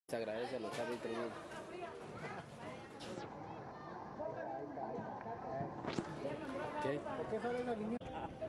Se agradece a los árbitros. Okay. ¿Por qué sale la línea?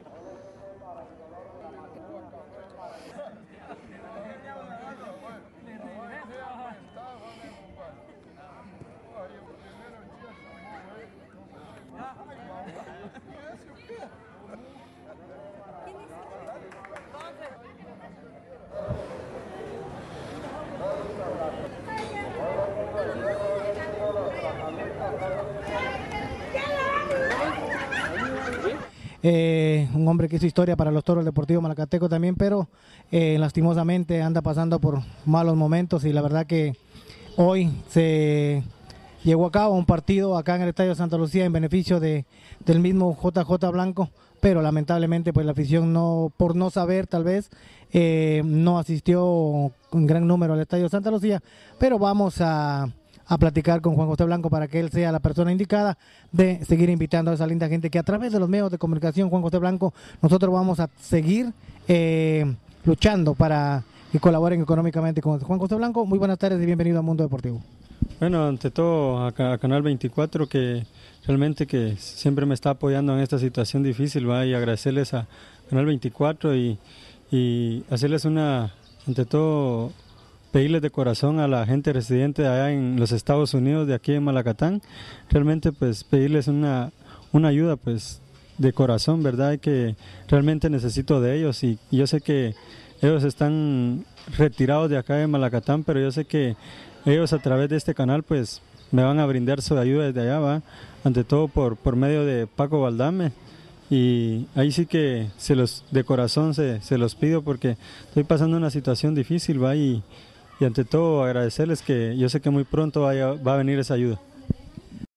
Un hombre que hizo historia para los Toros Deportivo Malacateco también, pero lastimosamente anda pasando por malos momentos y la verdad que hoy se llevó a cabo un partido acá en el Estadio Santa Lucía en beneficio del mismo JJ Blanco, pero lamentablemente pues la afición no, por no saber tal vez, no asistió en gran número al Estadio Santa Lucía, pero vamos a platicar con Juan José Blanco para que él sea la persona indicada de seguir invitando a esa linda gente que a través de los medios de comunicación, Juan José Blanco, nosotros vamos a seguir luchando para que colaboren económicamente con Juan José Blanco. Muy buenas tardes y bienvenido a Mundo Deportivo. Bueno, ante todo a Canal 24 que realmente que siempre me está apoyando en esta situación difícil, ¿va? Y agradecerles a Canal 24 y hacerles ante todo pedirles de corazón a la gente residente allá en los Estados Unidos, de aquí en Malacatán, realmente pues pedirles una ayuda pues de corazón, ¿verdad? Y que realmente necesito de ellos y yo sé que ellos están retirados de acá de Malacatán, pero yo sé que ellos a través de este canal pues me van a brindar su ayuda desde allá, ¿va? Ante todo por medio de Paco Valdame, y ahí sí que de corazón se los pido porque estoy pasando una situación difícil, ¿va? Y ante todo agradecerles que yo sé que muy pronto va a venir esa ayuda.